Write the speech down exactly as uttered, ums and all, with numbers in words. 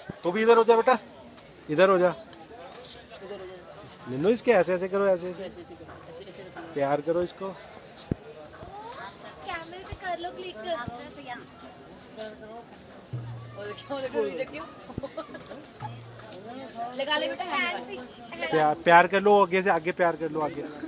तो भी इधर हो जा बेटा, इधर हो जा। निन्नू इसके ऐसे ऐसे करो, ऐसे ऐसे प्यार करो इसको। कैमरे पे कर लो क्लिक। लगा ले बेटा। प्यार प्यार कर लो, आगे से आगे प्यार कर लो, आगे